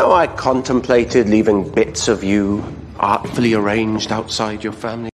I contemplated leaving bits of you artfully arranged outside your family